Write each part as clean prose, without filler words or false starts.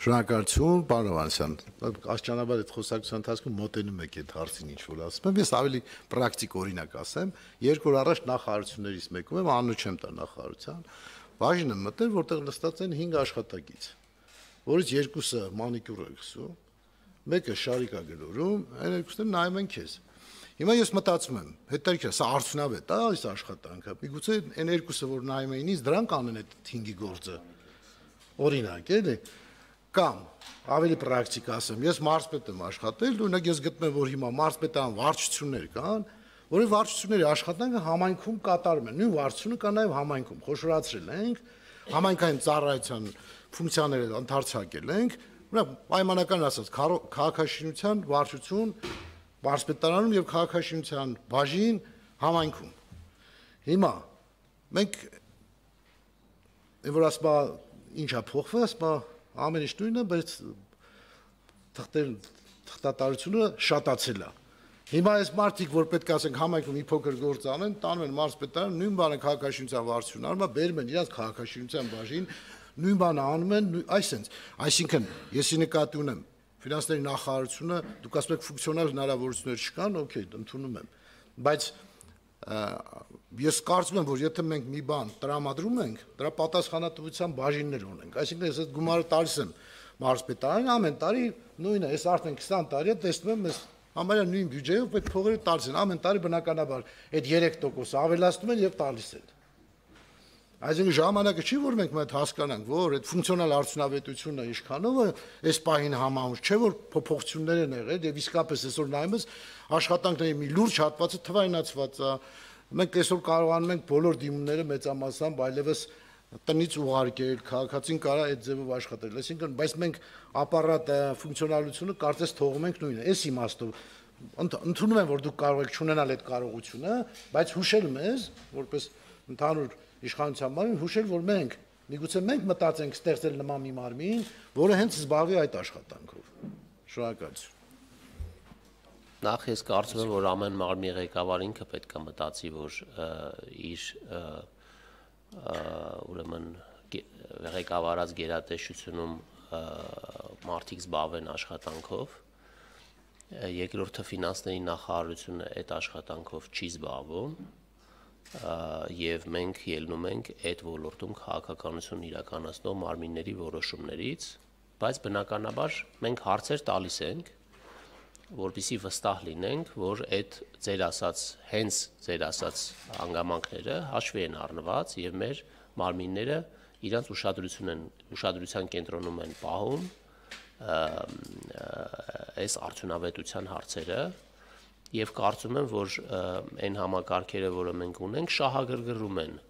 Շնորհակալություն, պարոն Հովհաննիսյան։ Աստիճանաբար այդ խոսակցության ընթացքում մոտենում եք այդ հարցին ինչ որ ասում եմ, ես ավելի պրակտիկ օրինակ ասեմ, 2 օր առաջ նախարարություններից մեկում եմ, անունը չեմ տա նախարարության, բաժին եմ մտել, որտեղ նստած են 5 աշխատակից, որից 2-ը մանիկյուր է գցում, մեկը շարիկ է գլորում, այն 2-ը նայում են քեզ։ Հիմա ես մտածում եմ, հետաքրքիր է, սա արդյունավետ է, այս աշխատանքը։ Միգուցե այն 2-ը, որ նայում էին ինձ, դրանք անեն այդ 5-ի գործը։ Օրինակ, էլի։ Կամ ավելի պրակտիկ ասեմ, ես մարզպետ եմ աշխատել, օրինակ ես գտնում եմ, որ հիմա մարզպետական վարչություններ կան, որի վարչությունների աշխատանքը համայնքում կատարում են, նույն վարչությունը կա նաև համայնքում, խոշորացրել ենք, համայնքային ծառայության ֆունկցիաները ընդարձակել ենք, օրինակ պայմանական ասած, քաղաքաշինության վարչություն մարզպետարանում եւ քաղաքաշինության բաժին համայնքում։ Հիմա մենք որ ասպա ինչա փոխվել, ասպա ամեն ինչ նույնն է, բայց թղթատարությունը շատացել է։ Հիմա այս մարդիկ, որ պետք է ասենք համայնքում մի փոքր գործ անեն, տանում են մարզպետարան, նույն բանը քաղաքաշինության վարչությունն անում է, բերում են իրաց քաղաքաշինության բաժին, նույն բանը անում են, այսինքն եսի նկատի ունեմ ֆինանսների նախարարությունը, դուք ասում եք ֆունկցիոնալ հնարավորություններ չկան, օքեյ, ընդունում եմ, բայց ես կարծում եմ, որ եթե մենք մի բան տրամադրում ենք, դրա պատասխանատվության բաժիններ ունենք, այսինքն ես այդ գումարը տալիս եմ մարզպետարանին, ամեն տարի նույնը, ես արդեն 20 տարի է տեսնում եմ, ես համարյա նույն բյուջեով այդ փողերը տալիս են, ամեն տարի բնականաբար այդ 3% ավելացնում են եւ տալիս են։ Այսինքն ժամանակը չի, որ մենք այդ հասկանանք, որ այդ ֆունկցիոնալ արդյունավետությունը ինչքանով է այս պահին համահունչ, չէ որ փոփոխություններ են եղել եւ իսկապես այսօր նայում ես աշխատանքների մի լուրջ հատվածը թվայնացված է։ Մենք այսօր կարողանում ենք բոլոր դիմումները մեծամասամբ այլևս տնից ուղարկել, քաղաքացին կարա այդ ձևով աշխատել։ Այսինքն, բայց մենք ապարատը, ֆունկցիոնալությունը կարծես թողում ենք նույնը։ Այս իմաստով ընդունում եմ, որ դուք կարող եք չունենալ այդ կարողությունը, բայց հուշել մեզ, որպես ընդհանուր իշխանության մարմին, հուշել, որ մենք միգուցե մենք մտածենք ստեղծել նման մի մարմին, որը հենց զբաղվի այդ աշխատանքով։ Շնորհակալություն։ Նախ ես կարծում եմ, որ ամեն մարմնի ղեկավար ինքը պետք է մտածի, որ իր ուրեմն ղեկավարած գերատեսչությունում մարդիկ զբաղվեն աշխատանքով, երկրորդը ֆինանսների նախարարությունը այդ աշխատանքով չի զբաղվում, եւ մենք ելնում ենք այդ ոլորտում քաղաքականություն իրականացնող մարմինների որոշումներից, բայց բնականաբար մենք հարցեր տալիս ենք, որպեսզի վստահ լինենք, որ այդ հենց ձեր ասած հանգամանքները հաշվի են առնված եւ մեր մարմինները իրենց ուշադրության կենտրոնում են պահում այս արդյունավետության հարցերը եւ կարծում եմ, որ այն համակարգերը, որը մենք ունենք, շահագրգռում են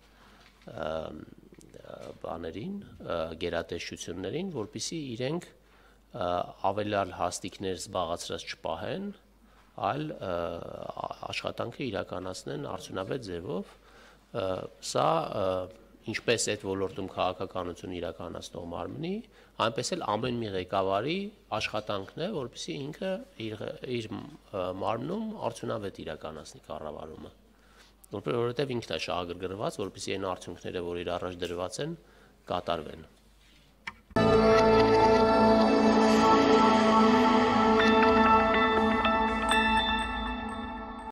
բաներին, գերատեսչություններին, որպեսզի իրենք ավելալ հաստիկներ զբաղացրած չպահեն, այլ աշխատանքը իրականացնեն արդյունավետ ձևով, սա ինչպես այդ ոլորտում քաղաքականություն իրականացնող մարմնի, այնպես էլ ամեն մի ղեկավարի աշխատանքն է, որպեսզի ինքը իր մարմնում արդյունավետ իրականացնի կառավարումը, որովհետև ինքն է շահագրգռված, որպեսզի այն արդյունքները, որ իր առաջ դրված են, կատարվեն։